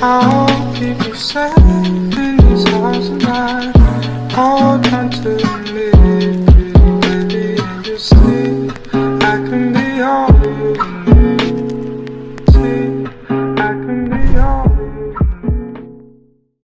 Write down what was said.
I'll keep you safe in this house tonight. Hold on to me.